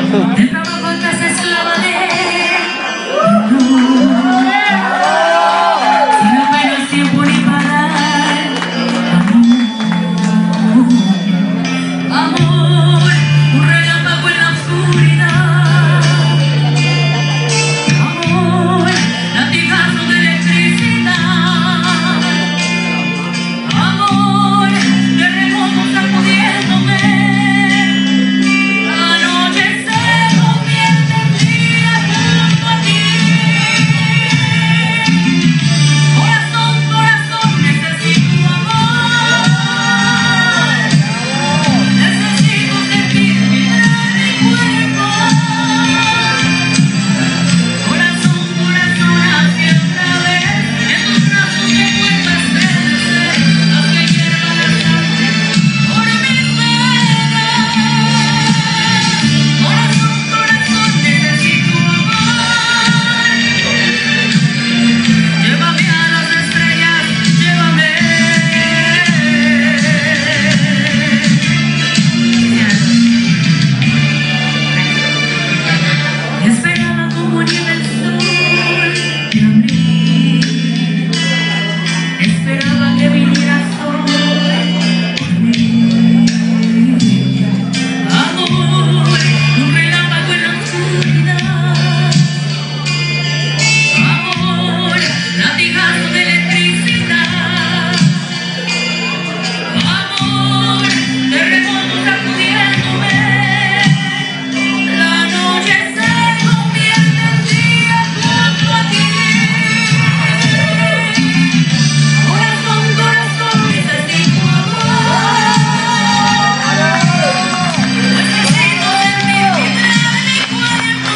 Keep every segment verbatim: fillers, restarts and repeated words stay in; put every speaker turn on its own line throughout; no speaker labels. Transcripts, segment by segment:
El trabajo en casa es la bandera. Si no menos tiempo ni parar. Amor, amor, un relámpago en la oscuridad. Amor, latigazo de electricidad. Amor, terremoto sacudiéndome. La noche se convierte en día junto a ti. Corazón, corazón, necesito amor. Necesito sentir vibrar mi cuerpo. Corazón, corazón, así otra vez. En tus brazos me vuelvo a estremecer. Haz que hierva la sangre por mis venas. Corazón, corazón, necesito amor. Llévame a las estrellas, llévame. Esperaba como nieve el sol de abril. Esperaba que vinieras hoy por mí. Amor, un relámpago en la oscuridad. Amor, latigazo de electricidad. Amor, terremoto sacudiéndome. La noche se convierte en día junto a ti. Corazón, corazón, necesito amor. Necesito sentir vibrar mi cuerpo.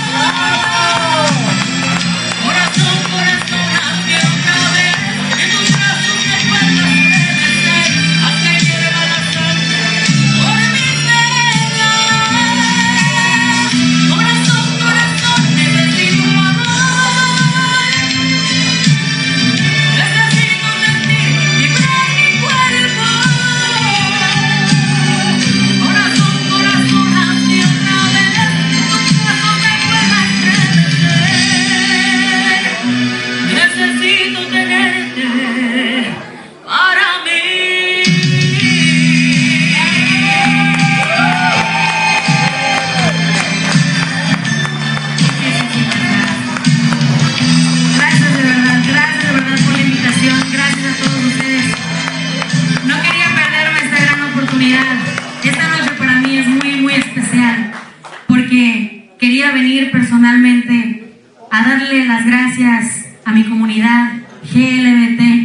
Corazón, corazón, hazme otra vez. En tus brazos me vuelvo a estremecer. Haz que hierva la sangre por mis venas. Corazón, corazón, necesito amor. Necesito sentir vibrar mi cuerpo. Corazón, corazón, hazme otra vez. En tus brazos me vuelvo a estremecer. Necesito tenerte para mí. Gracias de verdad, gracias de verdad por la invitación, gracias a todos ustedes. No quería perderme esta gran oportunidad. Esta noche para mí es muy, muy especial porque quería venir personalmente a darle las gracias a mi comunidad G L B T